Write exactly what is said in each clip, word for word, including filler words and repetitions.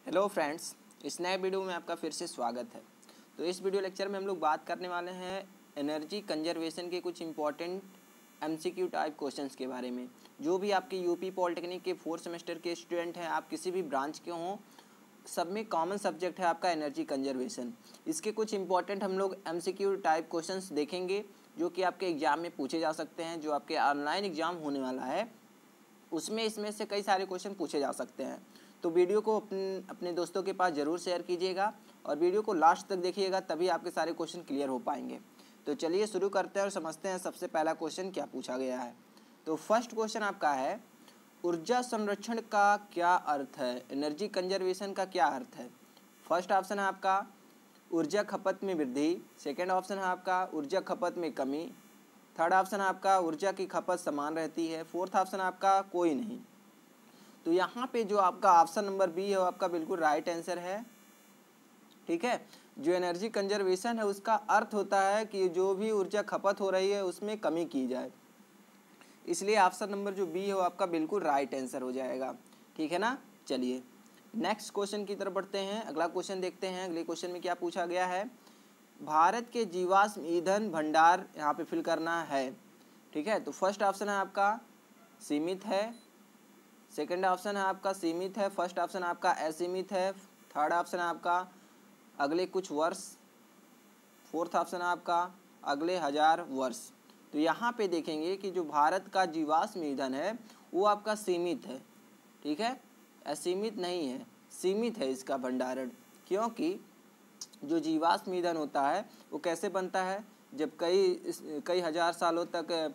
Hello friends, इस नए video में आपका फिर से स्वागत है। तो इस वीडियो लेक्चर में हम लोग बात करने वाले हैं एनर्जी कंजर्वेशन के कुछ इंपॉर्टेंट एमसीक्यू टाइप क्वेश्चंस के बारे में। जो भी आपके यूपी पॉलिटेक्निक के फोर्थ सेमेस्टर के स्टूडेंट हैं, आप किसी भी ब्रांच के हों, सब में कॉमन सब्जेक्ट है आपका एनर्जी कंजर्वेशन। इसके कुछ इंपॉर्टेंट हम लोग एमसीक्यू टाइप क्वेश्चंस देखेंगे जो कि आपके एग्जाम में पूछे जा सकते हैं। जो आपके ऑनलाइन एग्जाम होने वाला है उसमें इसमें से कई सारे क्वेश्चन पूछे जा सकते हैं। तो वीडियो को अपने अपने दोस्तों के पास ज़रूर शेयर कीजिएगा और वीडियो को लास्ट तक देखिएगा, तभी आपके सारे क्वेश्चन क्लियर हो पाएंगे। तो चलिए शुरू करते हैं और समझते हैं सबसे पहला क्वेश्चन क्या पूछा गया है। तो फर्स्ट क्वेश्चन आपका है, ऊर्जा संरक्षण का क्या अर्थ है? एनर्जी कंजर्वेशन का क्या अर्थ है? फर्स्ट ऑप्शन है आपका ऊर्जा खपत में वृद्धि, सेकेंड ऑप्शन है आपका ऊर्जा खपत में कमी, थर्ड ऑप्शन आपका ऊर्जा की खपत समान रहती है, फोर्थ ऑप्शन आपका कोई नहीं। तो यहाँ पे जो आपका ऑप्शन नंबर बी है वो आपका बिल्कुल राइट आंसर है। ठीक है, जो एनर्जी कंजर्वेशन है उसका अर्थ होता है कि जो भी ऊर्जा खपत हो रही है उसमें कमी की जाए, इसलिए ऑप्शन नंबर जो बी है वो आपका बिल्कुल राइट आंसर हो जाएगा। ठीक है ना। चलिए नेक्स्ट क्वेश्चन की तरफ बढ़ते हैं। अगला क्वेश्चन देखते हैं। अगले क्वेश्चन में क्या पूछा गया है, भारत के जीवाश्म ईंधन भंडार यहाँ पे फिल करना है। ठीक है, तो फर्स्ट ऑप्शन है आपका सीमित है, सेकंड ऑप्शन है आपका सीमित है, फर्स्ट ऑप्शन आपका असीमित है, थर्ड ऑप्शन है आपका अगले कुछ वर्ष, फोर्थ ऑप्शन है आपका अगले हजार वर्ष। तो यहाँ पे देखेंगे कि जो भारत का जीवाश्म ईंधन है वो आपका सीमित है। ठीक है, असीमित नहीं है, सीमित है इसका भंडारण। क्योंकि जो जीवाश्म ईंधन होता है वो कैसे बनता है, जब कई कई हजार सालों तक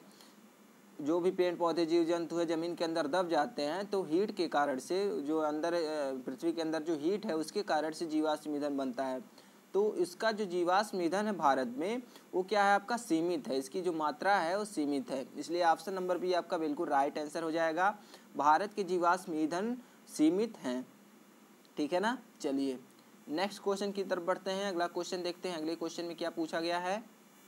जो भी पेड़ पौधे जीव जंतु है ज़मीन के अंदर दब जाते हैं, तो हीट के कारण से, जो अंदर पृथ्वी के अंदर जो हीट है उसके कारण से जीवाश्म ईंधन बनता है। तो इसका जो जीवाश्म ईंधन है भारत में वो क्या है आपका सीमित है, इसकी जो मात्रा है वो सीमित है, इसलिए ऑप्शन नंबर बी आपका बिल्कुल राइट आंसर हो जाएगा। भारत के जीवाश्म ईंधन सीमित हैं। ठीक है ना। चलिए नेक्स्ट क्वेश्चन की तरफ बढ़ते हैं। अगला क्वेश्चन देखते हैं। अगले क्वेश्चन में क्या पूछा गया है।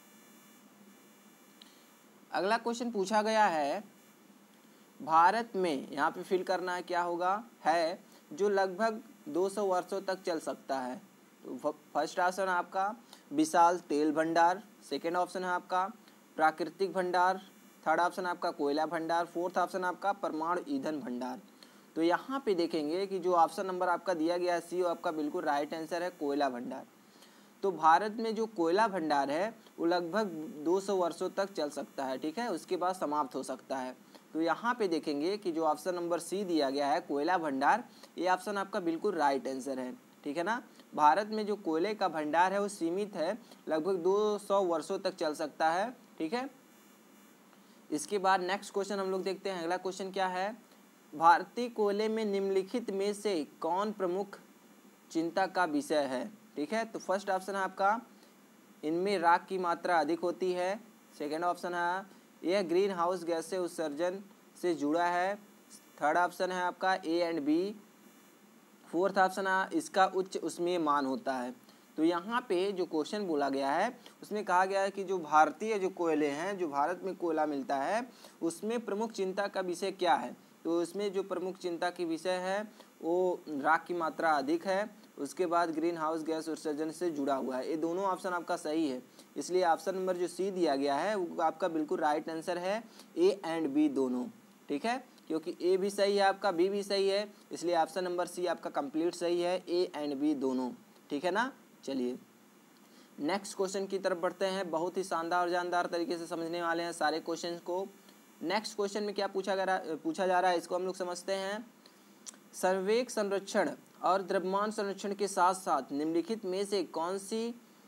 अगला क्वेश्चन पूछा गया है, भारत में यहाँ पे फिल करना है क्या होगा, है जो लगभग दो सौ वर्षों तक चल सकता है। तो फर्स्ट ऑप्शन है आपका विशाल तेल भंडार, सेकेंड ऑप्शन है आपका प्राकृतिक भंडार, थर्ड ऑप्शन आपका कोयला भंडार, फोर्थ ऑप्शन आपका परमाणु ईंधन भंडार। तो यहाँ पे देखेंगे कि जो ऑप्शन नंबर आपका दिया गया है सी वो आपका बिल्कुल राइट आंसर है, कोयला भंडार। तो भारत में जो कोयला भंडार है वो लगभग दो सौ वर्षों तक चल सकता है। ठीक है, उसके बाद समाप्त हो सकता है। तो यहाँ पे देखेंगे कि जो ऑप्शन नंबर सी दिया गया है कोयला भंडार, ये ऑप्शन आपका बिल्कुल राइट आंसर है। ठीक है ना, भारत में जो कोयले का भंडार है वो सीमित है, लगभग दो सौ वर्षों तक चल सकता है। ठीक है, इसके बाद नेक्स्ट क्वेश्चन हम लोग देखते हैं। अगला क्वेश्चन क्या है, भारतीय कोयले में निम्नलिखित में से कौन प्रमुख चिंता का विषय है। ठीक है, तो फर्स्ट ऑप्शन है आपका इनमें राख की मात्रा अधिक होती है, सेकेंड ऑप्शन है यह ग्रीन हाउस गैस से उत्सर्जन से जुड़ा है, थर्ड ऑप्शन है आपका A and B, fourth option है इसका उच्च उष्मीय मान होता है। तो यहाँ पे जो क्वेश्चन बोला गया है उसमें कहा गया है कि जो भारतीय जो कोयले हैं, जो भारत में कोयला मिलता है, उसमें प्रमुख चिंता का विषय क्या है। तो उसमें जो प्रमुख चिंता की विषय है वो राख की मात्रा अधिक है, उसके बाद ग्रीन हाउस गैस उत्सर्जन से जुड़ा हुआ है। ये दोनों ऑप्शन आपका सही है, इसलिए ऑप्शन नंबर जो सी दिया गया है वो आपका बिल्कुल राइट आंसर है, ए एंड बी दोनों। ठीक है, क्योंकि ए भी सही है आपका, बी भी सही है, इसलिए ऑप्शन नंबर सी आपका कंप्लीट सही है, ए एंड बी दोनों। ठीक है ना। चलिए नेक्स्ट क्वेश्चन की तरफ बढ़ते हैं। बहुत ही शानदार और जानदार तरीके से समझने वाले हैं सारे क्वेश्चन को। नेक्स्ट क्वेश्चन में क्या पूछा गया पूछा जा रहा है इसको हम लोग समझते हैं। संवेग संरक्षण और द्रव्यमान संरक्षण के साथ साथ निम्नलिखित में से कौन सी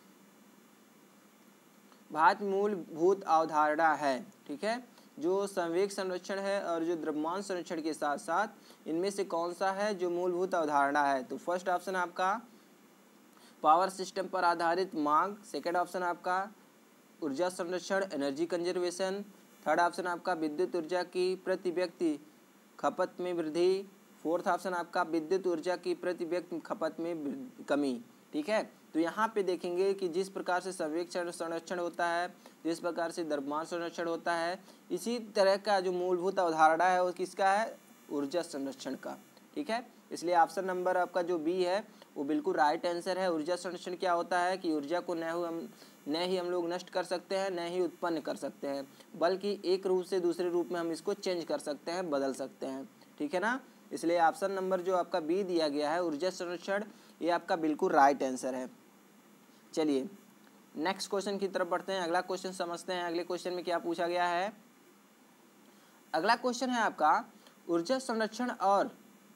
बात मूलभूत अवधारणा है। ठीक है, जो संवेग संरक्षण है और जो द्रव्यमान संरक्षण के साथ साथ इनमें से कौन सा है जो मूलभूत अवधारणा है। तो फर्स्ट ऑप्शन आपका पावर सिस्टम पर आधारित मांग, सेकेंड ऑप्शन आपका ऊर्जा संरक्षण एनर्जी कंजर्वेशन, थर्ड ऑप्शन आपका विद्युत ऊर्जा की प्रति व्यक्ति खपत में वृद्धि, फोर्थ ऑप्शन आपका विद्युत ऊर्जा की प्रति व्यक्ति खपत में कमी। ठीक है, तो यहाँ पे देखेंगे कि जिस प्रकार से संवेग संरक्षण होता है, जिस प्रकार से द्रव्यमान संरक्षण होता है, इसी तरह का जो मूलभूत अवधारणा है वो किसका है, ऊर्जा संरक्षण का। ठीक है, इसलिए ऑप्शन नंबर आपका जो बी है वो बिल्कुल राइट आंसर है। ऊर्जा संरक्षण क्या होता है कि ऊर्जा को न हम न ही हम लोग नष्ट कर सकते हैं, न ही उत्पन्न कर सकते हैं, बल्कि एक रूप से दूसरे रूप में हम इसको चेंज कर सकते हैं, बदल सकते हैं। ठीक है ना, इसलिए ऑप्शन नंबर जो आपका बी दिया गया है ऊर्जा संरक्षण, ये आपका बिल्कुल राइट आंसर है। चलिए नेक्स्ट क्वेश्चन की तरफ बढ़ते हैं, अगला क्वेश्चन समझते हैं। अगले क्वेश्चन में क्या पूछा गया है। अगला क्वेश्चन है आपका ऊर्जा संरक्षण और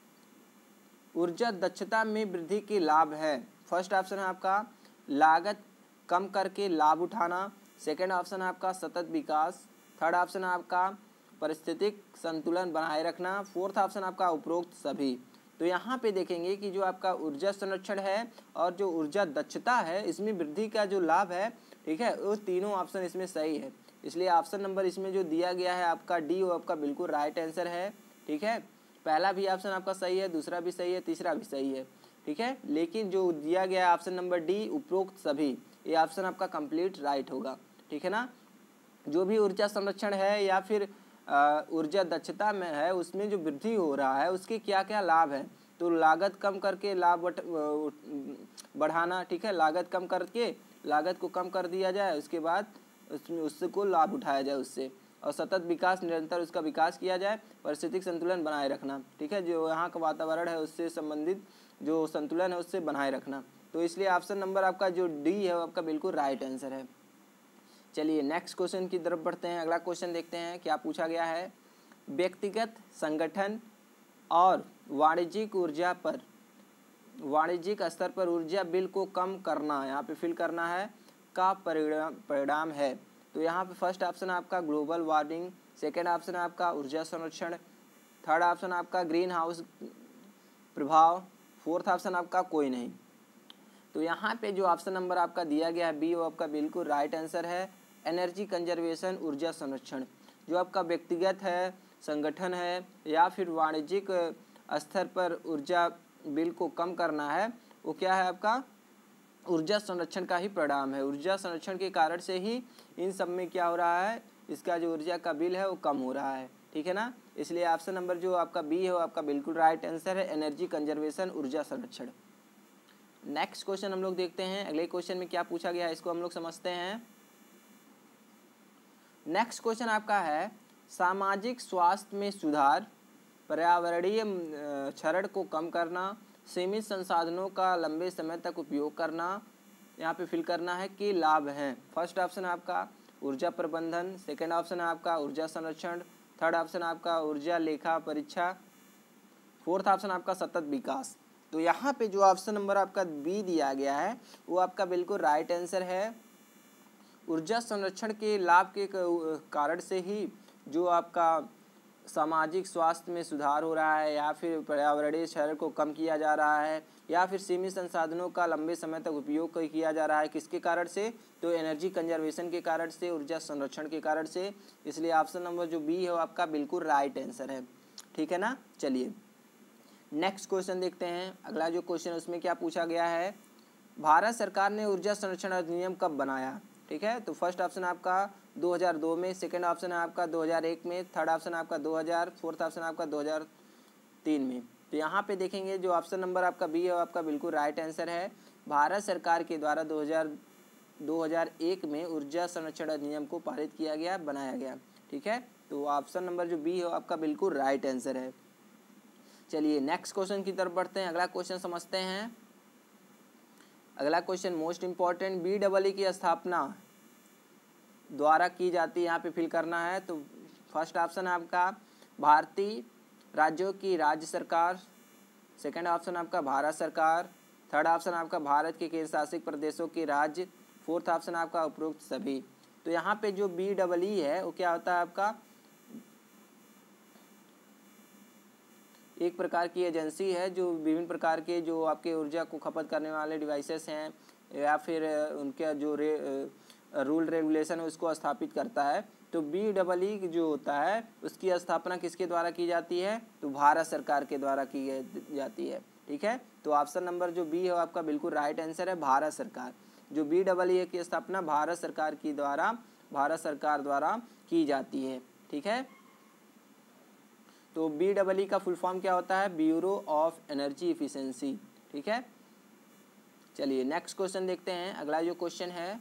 ऊर्जा दक्षता में वृद्धि के लाभ है। फर्स्ट ऑप्शन है आपका लागत कम करके लाभ उठाना, सेकंड ऑप्शन है आपका सतत विकास, थर्ड ऑप्शन है आपका पारिस्थितिक संतुलन बनाए रखना, फोर्थ ऑप्शन आपका उपरोक्त सभी। तो यहाँ पे देखेंगे कि जो आपका ऊर्जा संरक्षण है और जो ऊर्जा दक्षता है इसमें वृद्धि का जो लाभ है, ठीक है, वो तीनों ऑप्शन इसमें सही है। इसलिए ऑप्शन नंबर इसमें जो दिया गया है आपका डी, वो आपका बिल्कुल राइट आंसर है। ठीक है, पहला भी ऑप्शन आपका सही है, दूसरा भी सही है, तीसरा भी सही है। ठीक है, लेकिन जो दिया गया है ऑप्शन नंबर डी उपरोक्त सभी, ये ऑप्शन आपका कंप्लीट राइट होगा। ठीक है ना, जो भी ऊर्जा संरक्षण है या फिर ऊर्जा दक्षता में है उसमें जो वृद्धि हो रहा है उसके क्या क्या लाभ है। तो लागत कम करके लाभ बढ़ाना, ठीक है, लागत कम करके लागत को कम कर दिया जाए, उसके बाद उसमें उसको लाभ उठाया जाए उससे, और सतत विकास निरंतर उसका विकास किया जाए, पारिस्थितिक संतुलन बनाए रखना। ठीक है, जो यहाँ का वातावरण है उससे संबंधित जो संतुलन है उससे बनाए रखना। तो इसलिए ऑप्शन नंबर आपका जो डी है वो आपका बिल्कुल राइट आंसर है। चलिए नेक्स्ट क्वेश्चन की तरफ बढ़ते हैं। अगला क्वेश्चन देखते हैं क्या पूछा गया है। व्यक्तिगत संगठन और वाणिज्यिक ऊर्जा पर वाणिज्यिक स्तर पर ऊर्जा बिल को कम करना, यहाँ पे फिल करना है, का परिणाम परिणाम है। तो यहाँ पे फर्स्ट ऑप्शन आपका ग्लोबल वार्मिंग, सेकेंड ऑप्शन आपका ऊर्जा संरक्षण, थर्ड ऑप्शन आपका ग्रीन हाउस प्रभाव, फोर्थ ऑप्शन आपका कोई नहीं। तो यहाँ पे जो ऑप्शन नंबर आपका दिया गया है बी, वो आपका बिल्कुल राइट आंसर है। एनर्जी कंजर्वेशन ऊर्जा संरक्षण, जो आपका व्यक्तिगत है, संगठन है या फिर वाणिज्यिक स्तर पर ऊर्जा बिल को कम करना है, वो क्या है आपका ऊर्जा संरक्षण का ही परिणाम है। ऊर्जा संरक्षण के कारण से ही इन सब में क्या हो रहा है, इसका जो ऊर्जा का बिल है वो कम हो रहा है। ठीक है ना, इसलिए ऑप्शन नंबर जो आपका बी है वो आपका बिल्कुल राइट आंसर है, एनर्जी कंजर्वेशन ऊर्जा संरक्षण। नेक्स्ट क्वेश्चन हम लोग देखते हैं। अगले क्वेश्चन में क्या पूछा गया है इसको हम लोग समझते हैं। नेक्स्ट क्वेश्चन आपका है सामाजिक स्वास्थ्य में सुधार, पर्यावरणीय क्षरण को कम करना, सीमित संसाधनों का लंबे समय तक उपयोग करना, यहाँ पे फिल करना है कि लाभ हैं। फर्स्ट ऑप्शन है आपका ऊर्जा प्रबंधन, सेकेंड ऑप्शन है आपका ऊर्जा संरक्षण, थर्ड ऑप्शन आपका ऊर्जा लेखा परीक्षा, फोर्थ ऑप्शन आपका सतत विकास। तो यहाँ पे जो ऑप्शन नंबर आपका बी दिया गया है वो आपका बिल्कुल राइट आंसर है। ऊर्जा संरक्षण के लाभ के कारण से ही जो आपका सामाजिक स्वास्थ्य में सुधार हो रहा है या फिर पर्यावरणीय क्षरण को कम किया जा रहा है या फिर सीमित संसाधनों का लंबे समय तक उपयोग किया जा रहा है, किसके कारण से, तो एनर्जी कंजर्वेशन के कारण से, ऊर्जा संरक्षण के कारण से। इसलिए ऑप्शन नंबर जो बी है वो आपका बिल्कुल राइट आंसर है। ठीक है ना, चलिए नेक्स्ट क्वेश्चन देखते हैं। अगला जो क्वेश्चन उसमें क्या पूछा गया है, भारत सरकार ने ऊर्जा संरक्षण अधिनियम कब बनाया। ठीक है, तो फर्स्ट ऑप्शन आपका दो हज़ार दो में, सेकंड ऑप्शन है आपका दो हज़ार एक में, थर्ड ऑप्शन आपका दो हज़ार, फोर्थ ऑप्शन आपका दो हज़ार तीन में। तो यहाँ पे देखेंगे जो ऑप्शन नंबर आपका बी है आपका बिल्कुल राइट आंसर है। भारत सरकार के द्वारा दो हज़ार एक में ऊर्जा संरक्षण अधिनियम को पारित किया गया, बनाया गया। ठीक है, तो ऑप्शन नंबर जो बी है आपका बिल्कुल राइट आंसर है। चलिए नेक्स्ट क्वेश्चन की तरफ बढ़ते हैं। अगला क्वेश्चन समझते हैं। अगला question most important, B double E की स्थापना द्वारा की जाती है, यहाँ पे फिल करना है। तो फर्स्ट ऑप्शन है आपका भारतीय राज्यों की राज्य सरकार, सेकंड ऑप्शन आपका भारत सरकार, थर्ड ऑप्शन आपका भारत के केंद्र शासित प्रदेशों के राज्य, फोर्थ ऑप्शन आपका उपरोक्त सभी। तो यहाँ पे जो बी डबल ई है वो क्या होता है आपका एक प्रकार की एजेंसी है जो विभिन्न प्रकार के जो आपके ऊर्जा को खपत करने वाले डिवाइसेस हैं या फिर उनके जो रे रूल रेगुलेशन है उसको स्थापित करता है। तो बी डबल ई जो होता है उसकी स्थापना किसके द्वारा की जाती है, तो भारत सरकार के द्वारा की जाती है। ठीक है, तो ऑप्शन नंबर जो बी है आपका बिल्कुल राइट आंसर है, भारत सरकार। जो बी डबल ई की स्थापना भारत सरकार की द्वारा भारत सरकार द्वारा की जाती है। ठीक है, तो बी डबल ई का फुल फॉर्म क्या होता है? Bureau of energy efficiency. ठीक है, चलिए नेक्स्ट क्वेश्चन देखते हैं। अगला जो क्वेश्चन है,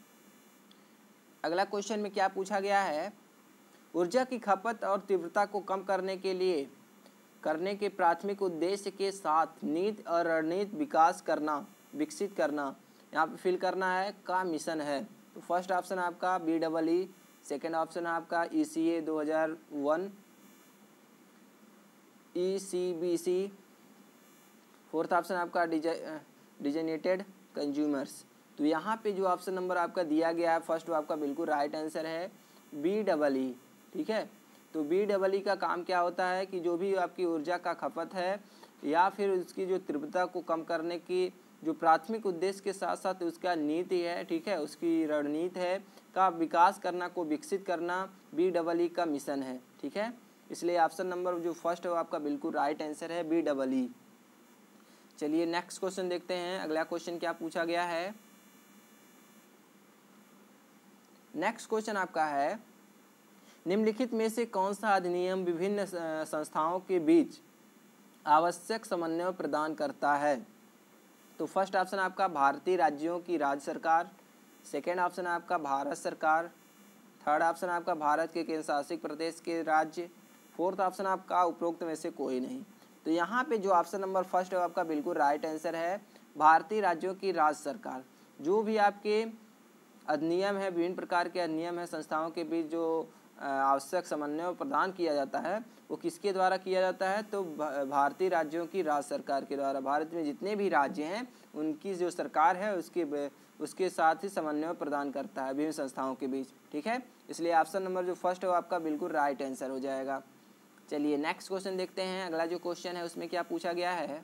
अगला क्वेश्चन में क्या पूछा गया है? ऊर्जा की खपत और तीव्रता को कम करने के लिए करने के प्राथमिक उद्देश्य के साथ नीति और रणनीति विकास करना विकसित करना, यहाँ पे फिल करना है, का मिशन है। तो फर्स्ट ऑप्शन आपका B double E, second option आपका ई सी ए दो हज़ार one, E C B C, fourth option आपका डिजेनेटेड कंज्यूमर्स। तो यहाँ पे जो ऑप्शन नंबर आपका दिया गया है फर्स्ट, वो आपका बिल्कुल राइट आंसर है बी डबल ई। ठीक है, तो बी डबल ई का काम क्या होता है कि जो भी आपकी ऊर्जा का खपत है या फिर उसकी जो तीव्रता को कम करने की जो प्राथमिक उद्देश्य के साथ साथ उसका नीति है, ठीक है, उसकी रणनीति है, का विकास करना, को विकसित करना, बी डबल ई का मिशन है। ठीक है, इसलिए ऑप्शन नंबर जो फर्स्ट है वो आपका बिल्कुल राइट आंसर है बी डबल ई। चलिए नेक्स्ट क्वेश्चन देखते हैं। अगला क्वेश्चन क्या पूछा गया है? नेक्स्ट क्वेश्चन आपका है, निम्नलिखित में से कौन सा अधिनियम विभिन्न संस्थाओं के बीच आवश्यक समन्वय प्रदान करता है? तो फर्स्ट ऑप्शन आपका भारतीय राज्यों की राज्य सरकार, सेकेंड ऑप्शन आपका भारत सरकार, थर्ड ऑप्शन आपका भारत के केंद्र शासित प्रदेश के राज्य, फोर्थ ऑप्शन आपका उपरोक्त में से कोई नहीं। तो यहाँ पे जो ऑप्शन नंबर फर्स्ट है आपका बिल्कुल राइट आंसर है भारतीय राज्यों की राज्य सरकार। जो भी आपके अधिनियम है, विभिन्न प्रकार के अधिनियम है, संस्थाओं के बीच जो आवश्यक समन्वय प्रदान किया जाता है वो किसके द्वारा किया जाता है? तो भारतीय राज्यों की राज्य सरकार के द्वारा। भारत में जितने भी राज्य हैं उनकी जो सरकार है उसके उसके साथ ही समन्वय प्रदान करता है विभिन्न संस्थाओं के बीच। ठीक है, इसलिए ऑप्शन नंबर जो फर्स्ट है वो आपका बिल्कुल राइट आंसर हो जाएगा। चलिए नेक्स्ट क्वेश्चन देखते हैं। अगला जो क्वेश्चन है उसमें क्या पूछा गया है?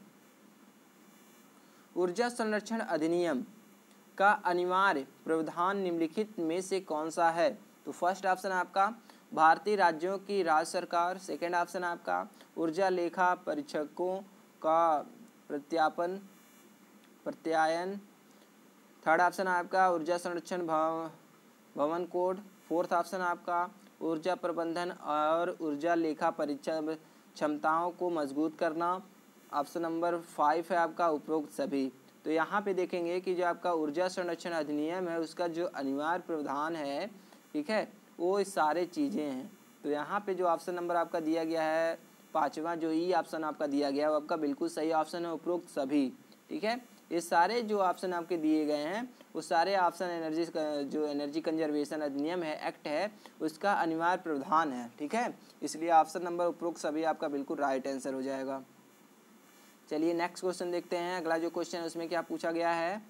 ऊर्जा संरक्षण अधिनियम का अनिवार्य प्रावधान निम्नलिखित में से कौन सा है? तो फर्स्ट ऑप्शन आपका भारतीय राज्यों की राज्य सरकार, सेकेंड ऑप्शन आपका ऊर्जा लेखा परीक्षकों का प्रत्यापन प्रत्यायन, थर्ड ऑप्शन आपका ऊर्जा संरक्षण भवन कोड, फोर्थ ऑप्शन आपका ऊर्जा प्रबंधन और ऊर्जा लेखा परीक्षा क्षमताओं को मजबूत करना, ऑप्शन नंबर फाइव है आपका उपरोक्त सभी। तो यहाँ पे देखेंगे कि जो आपका ऊर्जा संरक्षण अधिनियम है उसका जो अनिवार्य प्रावधान है, ठीक है, वो सारे चीज़ें हैं। तो यहाँ पे जो ऑप्शन नंबर आपका दिया गया है पाँचवा, जो ई ऑप्शन आपका दिया गया है वो आपका बिल्कुल सही ऑप्शन है उपरोक्त सभी। ठीक है, ये सारे जो ऑप्शन आपके दिए गए हैं वो सारे ऑप्शन एनर्जी जो एनर्जी कंजर्वेशन अधिनियम है, एक्ट है, उसका अनिवार्य प्रावधान है। ठीक है, इसलिए ऑप्शन नंबर उपरोक्त सभी आपका बिल्कुल राइट आंसर हो जाएगा। चलिए नेक्स्ट क्वेश्चन देखते हैं। अगला जो क्वेश्चन है उसमें क्या पूछा गया है?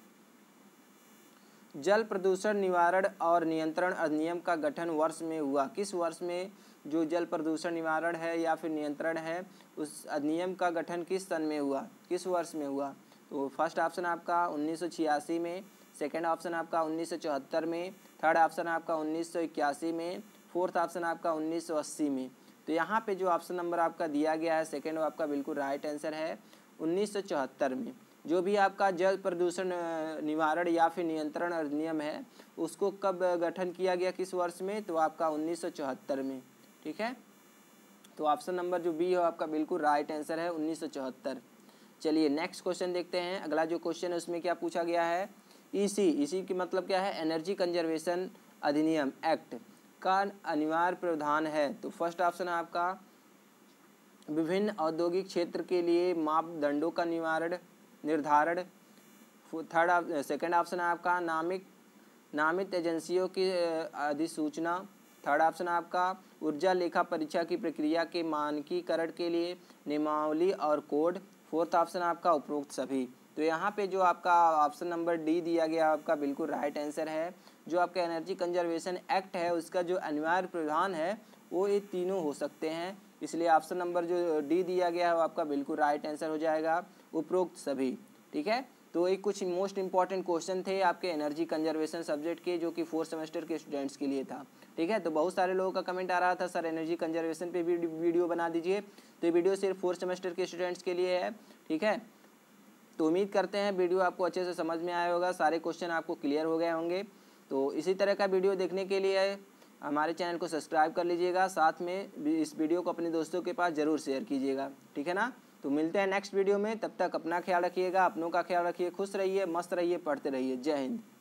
जल प्रदूषण निवारण और नियंत्रण अधिनियम का गठन वर्ष में हुआ? किस वर्ष में जो जल प्रदूषण निवारण है या फिर नियंत्रण है उस अधिनियम का गठन किस सन में हुआ, किस वर्ष में हुआ? तो फर्स्ट ऑप्शन आपका उन्नीस सौ छियासी में, सेकेंड ऑप्शन आपका उन्नीस सौ चौहत्तर में, थर्ड ऑप्शन आपका उन्नीस सौ इक्यासी में, फोर्थ ऑप्शन आपका उन्नीस सौ अस्सी में। तो यहाँ पे जो ऑप्शन नंबर आपका दिया गया है सेकेंड, वो आपका बिल्कुल राइट आंसर है उन्नीस सौ चौहत्तर में। जो भी आपका जल प्रदूषण निवारण या फिर नियंत्रण अधिनियम है उसको कब गठन किया गया, किस वर्ष में? तो आपका उन्नीस सौ चौहत्तर में। ठीक है, तो ऑप्शन नंबर जो बी है आपका बिल्कुल राइट आंसर है उन्नीस सौ चौहत्तर। चलिए नेक्स्ट क्वेश्चन देखते हैं। अगला जो क्वेश्चन है उसमें क्या पूछा गया है? ईसी, इसी की मतलब क्या है? एनर्जी कंजर्वेशन अधिनियम एक्ट का अनिवार्य प्रावधान है। तो फर्स्ट ऑप्शन है आपका विभिन्न औद्योगिक क्षेत्र के लिए मापदंडों का निवारण निर्धारण, थर्ड सेकेंड ऑप्शन है आपका नामिक नामित एजेंसियों की अधिसूचना, थर्ड ऑप्शन आपका ऊर्जा लेखा परीक्षा की प्रक्रिया के मानकीकरण के लिए नियमावली और कोड, फोर्थ ऑप्शन आपका उपरोक्त सभी। तो यहाँ पे जो आपका ऑप्शन नंबर डी दिया गया आपका बिल्कुल राइट आंसर है। जो आपका एनर्जी कंजर्वेशन एक्ट है उसका जो अनिवार्य प्रावधान है वो ये तीनों हो सकते हैं, इसलिए ऑप्शन नंबर जो डी दिया गया है वो आपका बिल्कुल राइट आंसर हो जाएगा उपरोक्त सभी। ठीक है, तो ये कुछ मोस्ट इंपॉर्टेंट क्वेश्चन थे आपके एनर्जी कंजर्वेशन सब्जेक्ट के, जो कि फोर्थ सेमेस्टर के स्टूडेंट्स के लिए था। ठीक है, तो बहुत सारे लोगों का कमेंट आ रहा था सर एनर्जी कंजर्वेशन पे भी वीडियो बना दीजिए, तो ये वीडियो सिर्फ फोर्थ सेमेस्टर के स्टूडेंट्स के लिए है। ठीक है, तो उम्मीद करते हैं वीडियो आपको अच्छे से समझ में आया होगा, सारे क्वेश्चन आपको क्लियर हो गए होंगे। तो इसी तरह का वीडियो देखने के लिए हमारे चैनल को सब्सक्राइब कर लीजिएगा, साथ में इस वीडियो को अपने दोस्तों के पास ज़रूर शेयर कीजिएगा, ठीक है ना। तो मिलते हैं नेक्स्ट वीडियो में, तब तक अपना ख्याल रखिएगा, अपनों का ख्याल रखिए, खुश रहिए, मस्त रहिए, पढ़ते रहिए। जय हिंद।